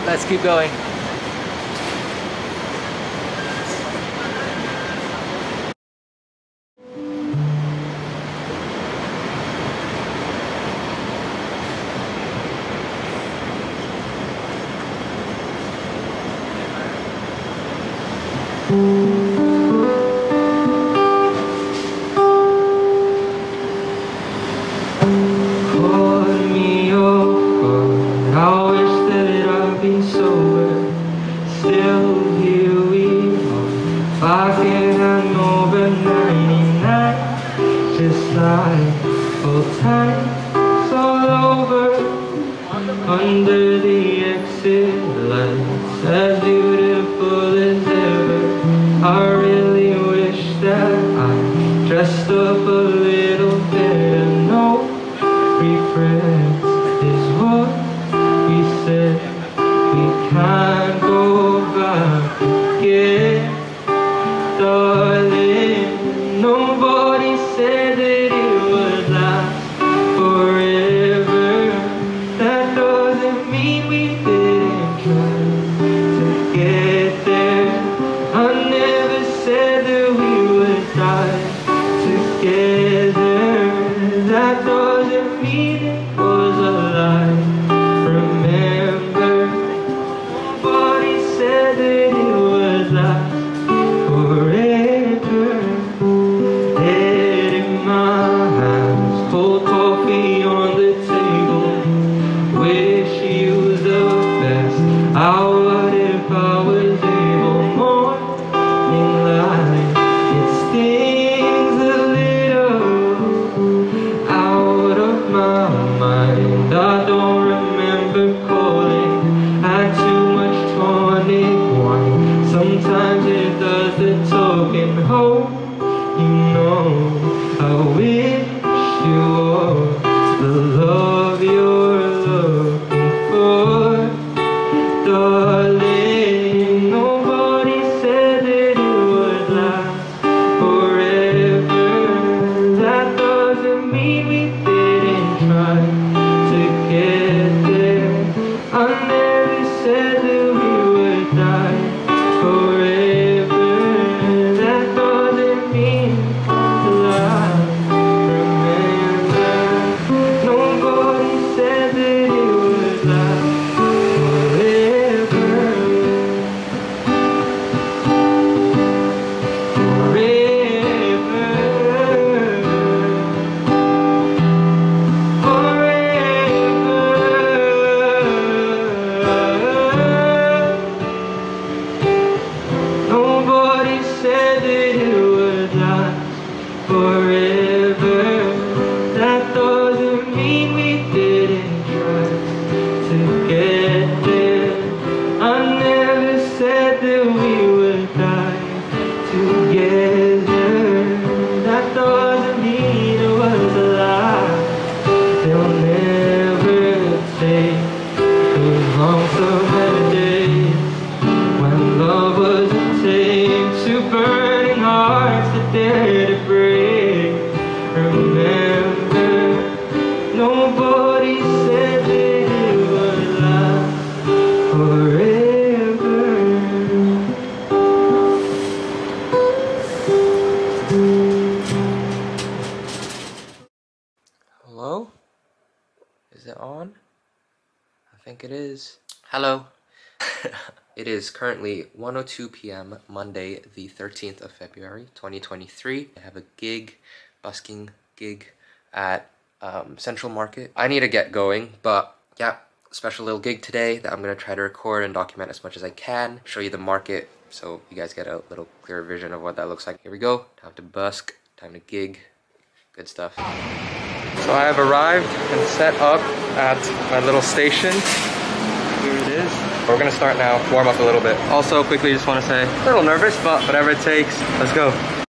let's keep going. Under the exit lights, as beautiful as ever. I really wish that I dressed up a little better. No regrets is what we said. We can't go back again, darling. Nobody said that it would last forever. That doesn't mean we didn't try to get there. I never said that we would die together. That doesn't mean it was a lie. Remember, nobody said that it would last forever. Head in my hands, cold coffee on the table. Wish you the best. I would if I was able. Morning light, it stings a little. Out of my mind, I don't remember calling. Had too much tonic wine. Sometimes it does the talking. Hope you know I wish you were the love you're looking for, darling. Nobody said that it would last forever. That doesn't mean we didn't try to get there. I never said that we would die forever. That doesn't mean to lie. Remember, nobody said that it would last forever. Nobody said that it would last forever. That doesn't mean we didn't try to get there. I never said that we would die together. That doesn't mean it was a lie. They'll never take too long, so many days when love was a tame to burning hearts that dare to break. Remember, nobody said that it would last forever. Hello? Is it on? I think it is. Hello. It is currently 1:02 p.m. Monday, the 13th of February, 2023. I have a gig, busking gig at Central Market. I need to get going, but yeah, special little gig today that I'm gonna try to record and document as much as I can. Show you the market so you guys get a little clearer vision of what that looks like. Here we go. Time to busk, time to gig. Good stuff. So I have arrived and set up at my little station. Here it is. We're gonna start now, warm up a little bit. Also, quickly just wanna say, a little nervous, but whatever it takes, let's go.